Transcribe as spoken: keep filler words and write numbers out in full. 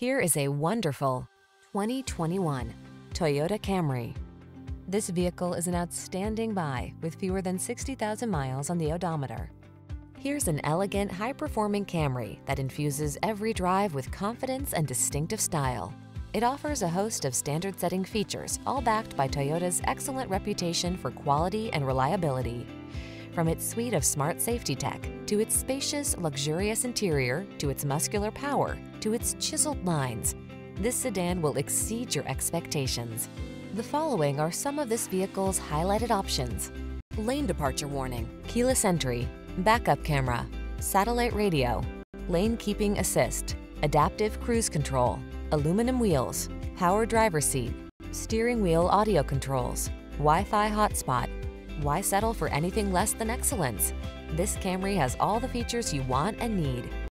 Here is a wonderful twenty twenty-one Toyota Camry. This vehicle is an outstanding buy with fewer than sixty thousand miles on the odometer. Here's an elegant, high-performing Camry that infuses every drive with confidence and distinctive style. It offers a host of standard-setting features, all backed by Toyota's excellent reputation for quality and reliability. From its suite of smart safety tech, to its spacious, luxurious interior, to its muscular power, to its chiseled lines, this sedan will exceed your expectations. The following are some of this vehicle's highlighted options: lane departure warning, keyless entry, backup camera, satellite radio, lane keeping assist, adaptive cruise control, aluminum wheels, power driver's seat, steering wheel audio controls, Wi-Fi hotspot. Why settle for anything less than excellence? This Camry has all the features you want and need.